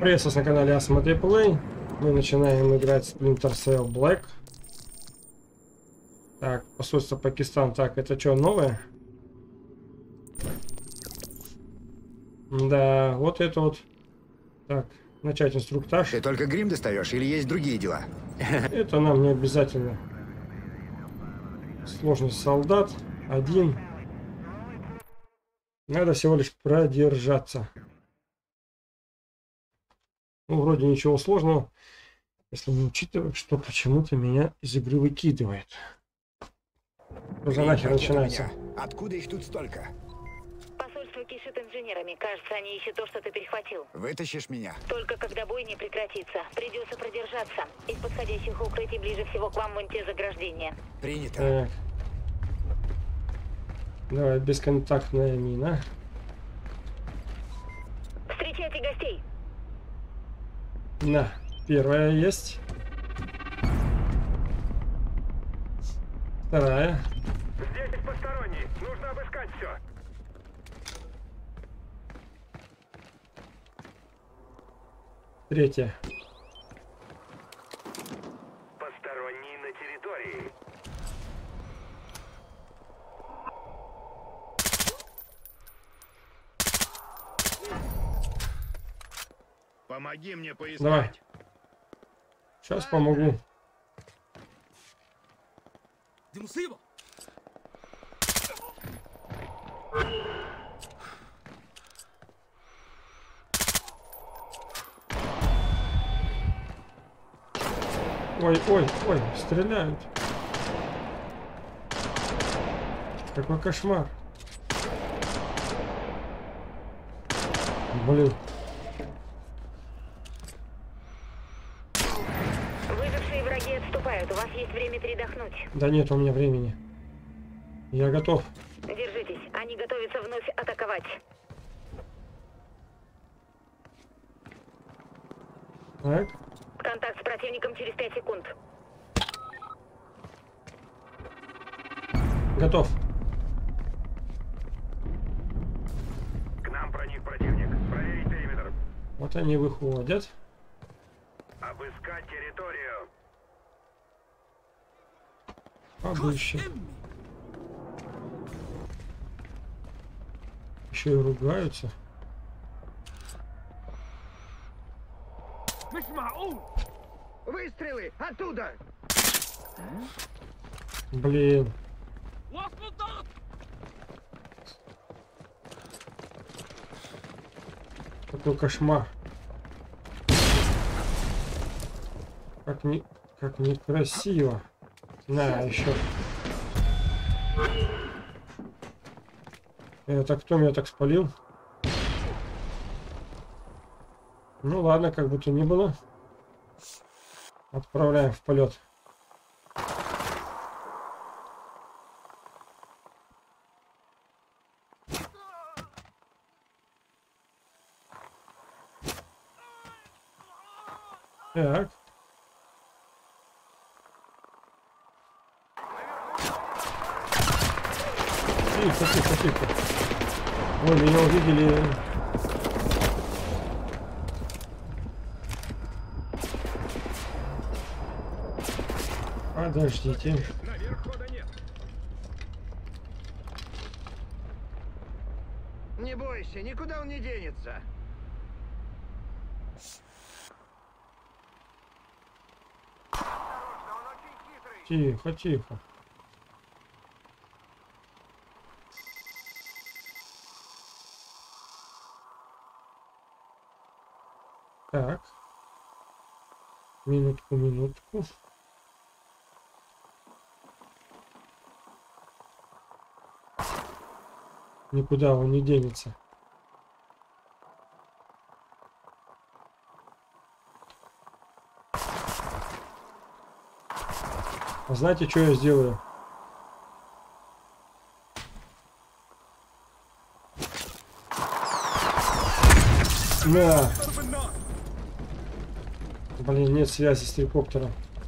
Приветствую на канале Asmodee Play. Мы начинаем играть Splinter Cell Black. Так, посольство Пакистан. Так, это что, новое? Да, вот это вот. Так, начать инструктаж. Ты только грим достаешь или есть другие дела? Это нам не обязательно. Сложность солдат. 1. Надо всего лишь продержаться. Ну, вроде ничего сложного, если не учитывать, что почему-то меня из игры выкидывает. Что за нахер начинается? Откуда их тут столько? Посольство кишит инженерами. Кажется, они ищут то, что ты перехватил. Вытащишь меня? Только когда бой не прекратится. Придется продержаться. Из подходящих укрытий ближе всего к вам вон те заграждения. Принято. Так. Давай, бесконтактная мина. Встречайте гостей. На, первая есть. Вторая. Здесь посторонний. Нужно обыскать все. Третья. Посторонний на территории. Помоги мне поискать. Давай. Сейчас помогу. Ой, ой, ой, стреляют. Какой кошмар. Блин. Выжившие враги отступают. У вас есть время передохнуть. Да нет у меня времени. Я готов. Держитесь. Они готовятся вновь атаковать. Так. Контакт с противником через 5 секунд. Готов. К нам проник противник. Проверить периметр. Вот они выходят. Обыскать территорию. Побольше. Еще и ругаются. Выстрелы! Оттуда! Блин. Какой кошмар. Как некрасиво. На, еще. Это кто меня так спалил? Ну ладно, как бы то ни было. Отправляем в полет. Так. Тихо, тихо, тихо. Ой, меня увидели. Подождите. Наверх хода нет. Не бойся, никуда он не денется. Тихо, тихо. Так. Минутку, минутку. Никуда он не денется. А знаете, что я сделаю? На! Блин, нет связи с геликоптером.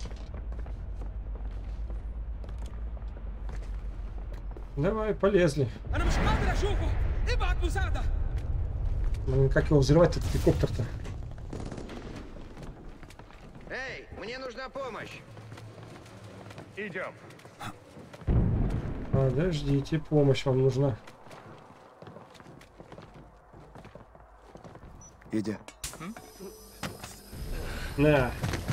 Давай, полезли. Блин, как его взрывать, этот геликоптер-то? Мне нужна помощь. Идем. Подождите, помощь вам нужна. Идя. На.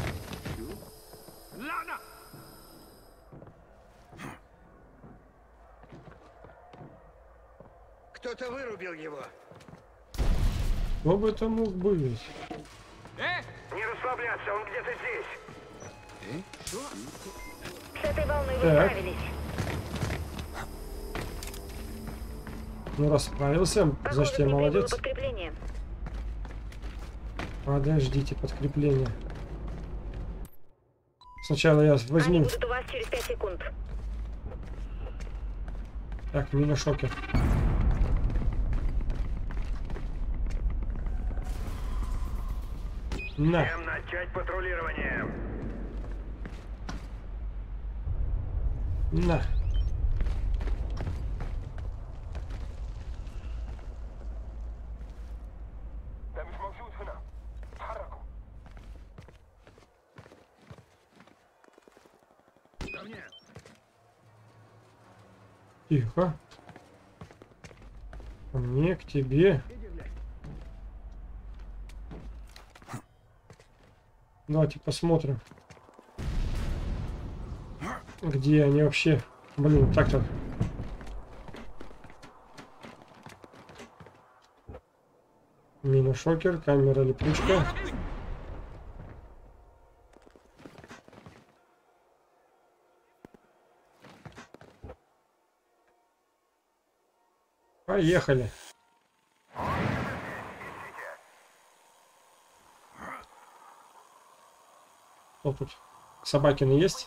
Кто-то вырубил его. Кто бы это мог быть? Не расслабляться, он где-то здесь. С этой волной вы Так. справились. Ну, расправился. Похоже, Значит, я мне прибыло молодец. подкрепление. Подождите, подкрепление. Сначала я Они возьму. будут у вас через 5 секунд. Так, мини-шокер. На. Всем начать патрулирование. На. Ко мне. Тихо. Ко мне, к тебе. Давайте посмотрим. Где они вообще? Блин, так-то. Мини-шокер, камера, липучка. Поехали. Что тут? Собакины есть?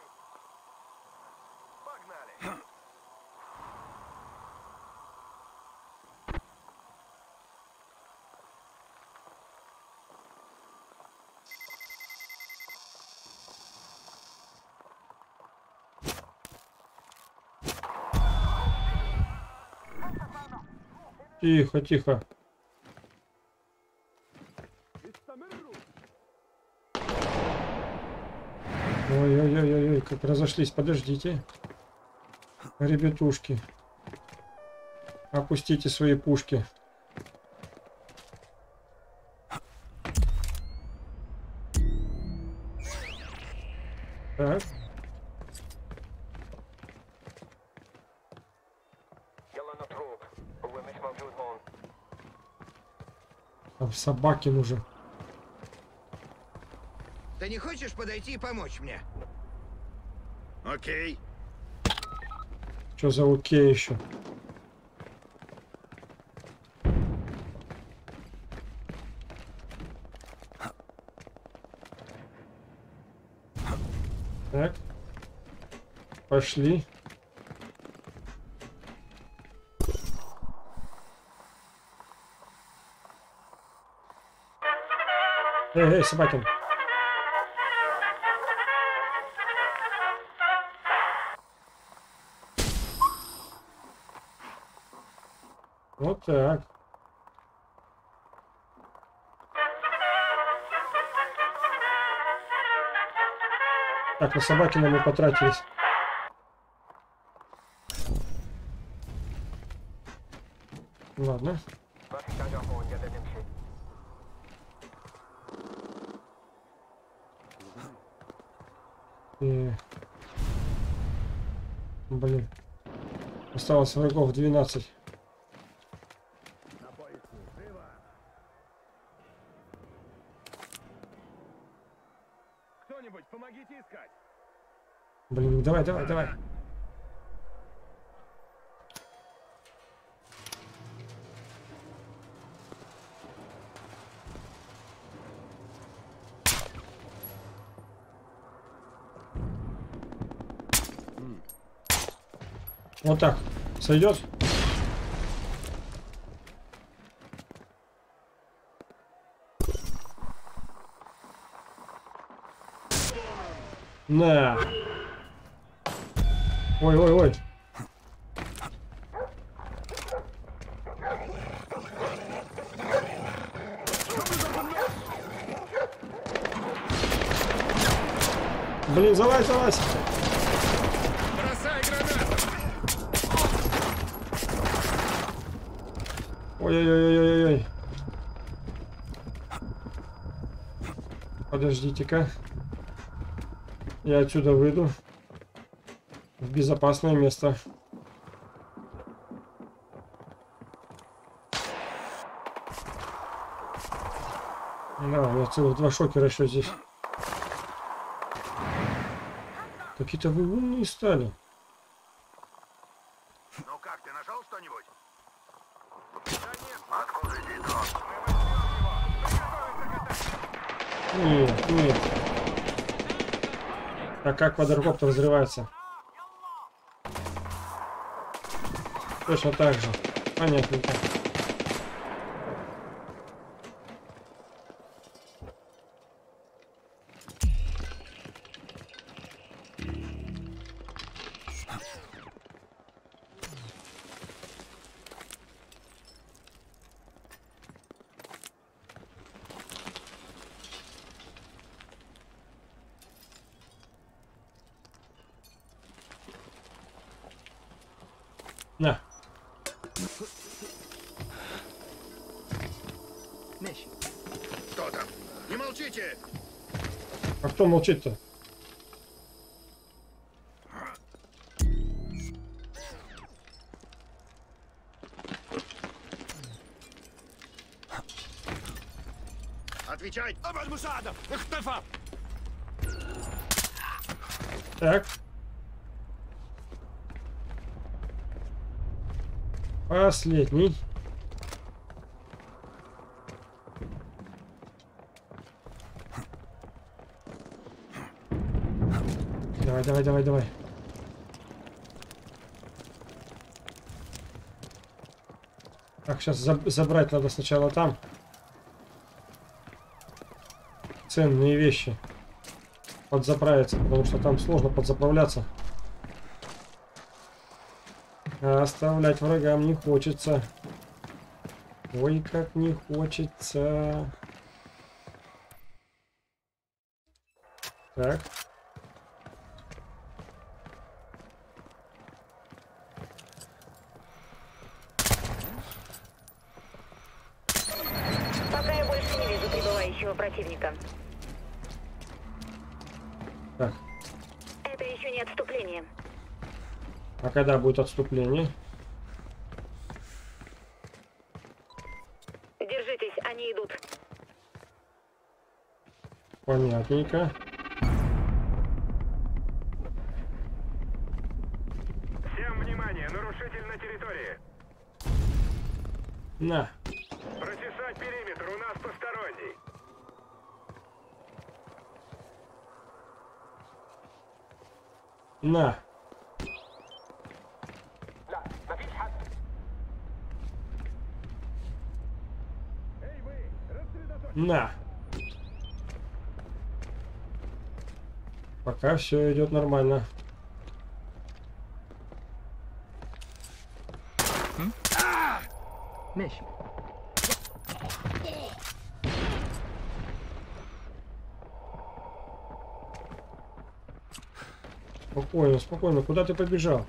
Тихо, тихо. Ой-ой-ой-ой, как разошлись. Подождите. Ребятушки. Опустите свои пушки. Так. Там собаки нужен. Ты не хочешь подойти и помочь мне? Окей. Что за окей еще? Так. Пошли. Эй, собакин. Вот так. Так, на Собакина мы потратились. Ладно. Блин. Осталось врагов 12. На поиску. Живо. Кто-нибудь, помогите искать. Блин, давай, давай, давай. Вот так. Сойдет? На. Ой, ой, ой. залазь, залазь. Бросай гранату! Ой-ой-ой-ой-ой. Подождите-ка. Я отсюда выйду. В безопасное место. Да, у меня целых 2 шокера еще здесь. Какие-то вы умные стали. Ну как, ты нашел что-нибудь? Да нет. Откуда здесь дрон? Нет, нет. А как квадрокоптер взрывается? Точно так же. Понятненько. На. Что там? Не молчите! А кто молчит-то? Отвечай! Так. Последний. Давай, давай, давай, давай. Так, сейчас забрать надо сначала там. Ценные вещи. Подзаправиться, потому что там сложно подзаправляться. А оставлять врагам не хочется. Ой, как не хочется. Так. Пока я больше не вижу прибывающего противника. Так. Это еще не отступление. А когда будет отступление? Держитесь, они идут. Понятненько. Всем внимание, нарушитель на территории. На. Прочесать периметр, у нас посторонний. На. Эй, вы! Рассредоточьтесь! На. Пока все идет нормально. Спокойно, спокойно. Куда ты побежал?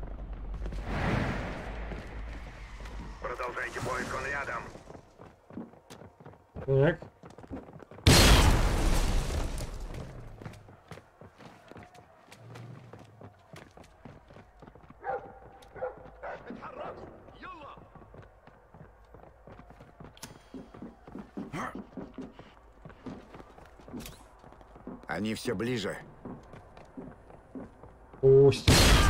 Продолжайте поиск, он рядом. Так. Они все ближе. Пусть.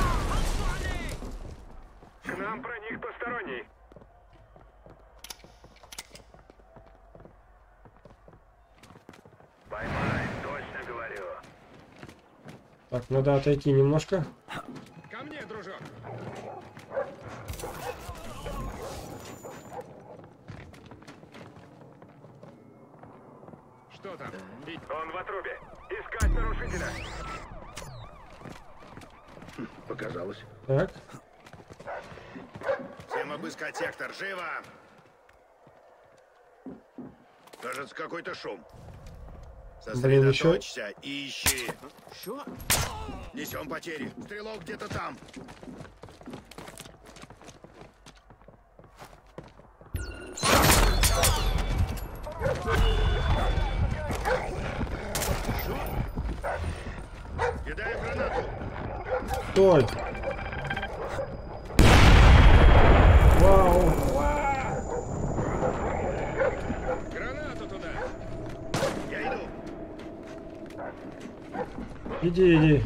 К нам проник посторонний. Поймай, точно говорю. Так, надо отойти немножко. Ко мне, дружок! Что там? Он в отрубе. Искать нарушителя. Показалось. Так. Всем обыскать сектор. Живо! Кажется, какой-то шум. Блин, еще. Сосредоточься и ищи. Що? Несем потери. Стрелок где-то там. Кидаю гранату. Стой. Вау. Гранату туда! Я иду. Иди, иди.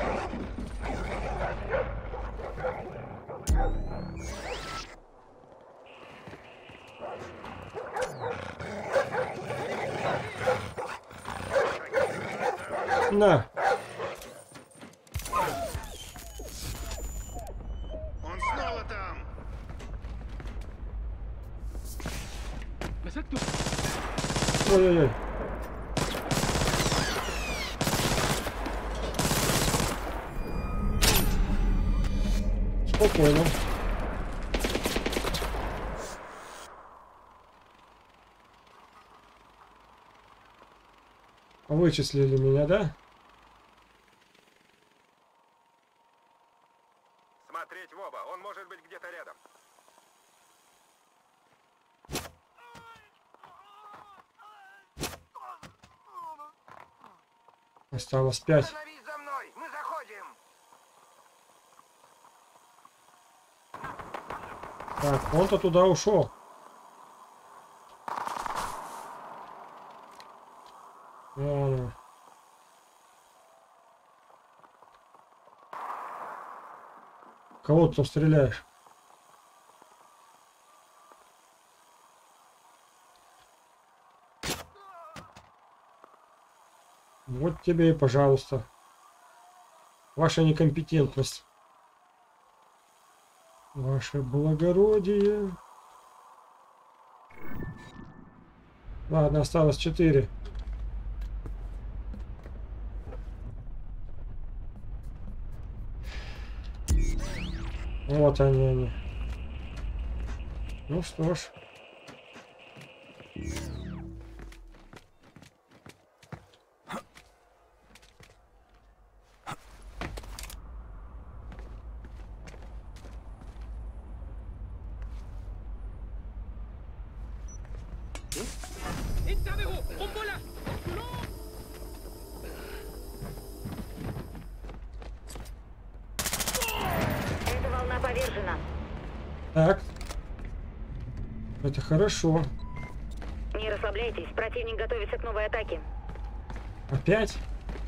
На. Он снова там. Ой-ой-ой. Спокойно. Вычислили меня, да? Смотреть в оба, он может быть где-то рядом. Осталось 5. Становись за мной, мы заходим. Так, он-то туда ушел. Вон он. Кого ты там стреляешь? Вот тебе и пожалуйста. Ваша некомпетентность. Ваше благородие. Ладно, осталось 4. Вот они. Ну что ж. Эта волна повержена. Так. Это хорошо. Не расслабляйтесь, противник готовится к новой атаке. Опять?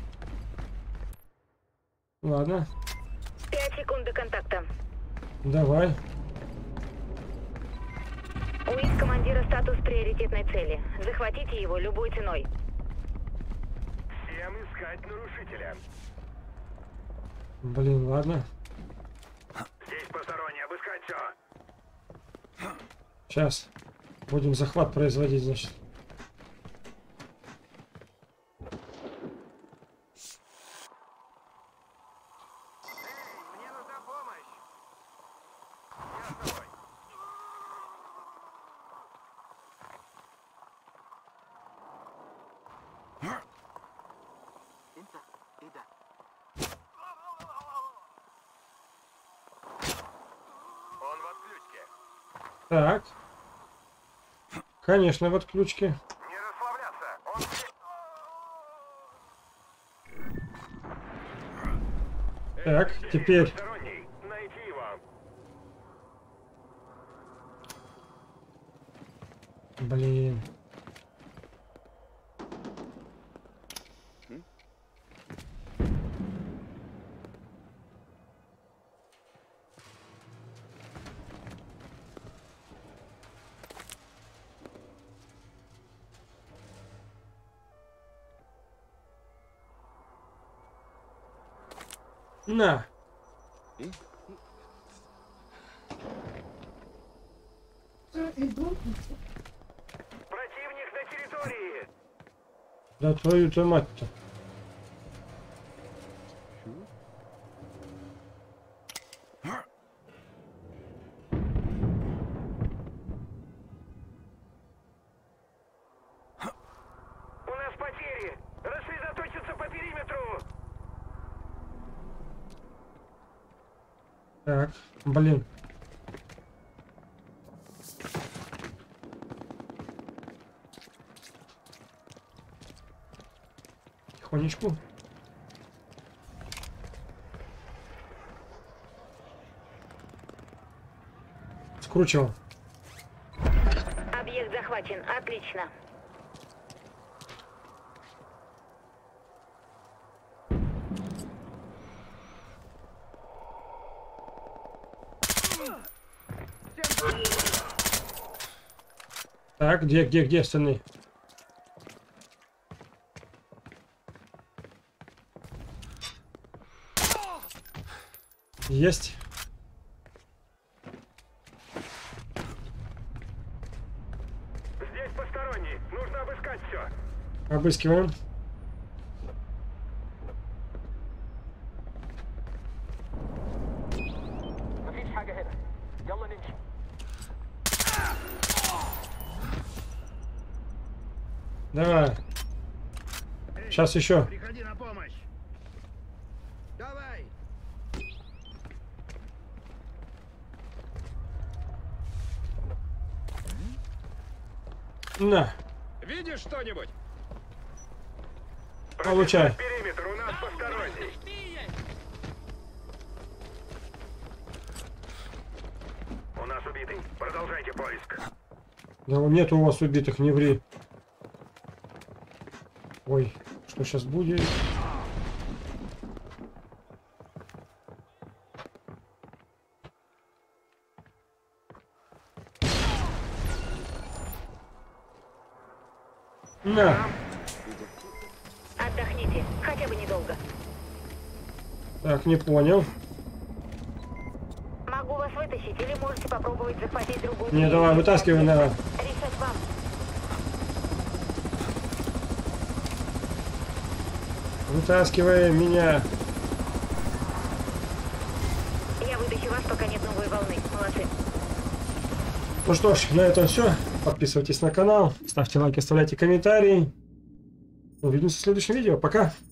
Ладно, 5 секунд до контакта. давай. У их командира статус приоритетной цели. Захватите его любой ценой. Всем искать нарушителя. Блин, ладно. Здесь посторонний, обыскать все. Сейчас. Будем захват производить, значит. Мне нужна помощь. Я с тобой. Он в отключке. Так. Конечно, в отключке. Не расслабляться. Он здесь. Так, теперь. Посторонний. Найти его. Блин. На. Противник на территории. Да твою-то мать-то. У нас потери. Так, блин. Тихонечку. Скручивал. Объект захвачен. Отлично. Так, где остальные? Есть. Здесь посторонний. Нужно обыскать все. Обыскиваем. مفيش حاجة هنا. يلا نمشي. Давай. Эй, Сейчас еще. приходи на помощь. Давай. На, Видишь что-нибудь? получай. Периметр, у нас посторонний. У нас убитый. Продолжайте поиск. Да нет у вас убитых, не ври. Ой, что сейчас будет? На, Отдохните. Хотя бы недолго. так, не понял. Могу вас вытащить или можете попробовать захватить другую. Не, давай, вытаскивай, на. Решать вам. Вытаскивай меня. Я вытащу вас, пока нет новой волны. Молодцы. Ну что ж, на этом все. Подписывайтесь на канал, ставьте лайки, оставляйте комментарии. Увидимся в следующем видео. Пока.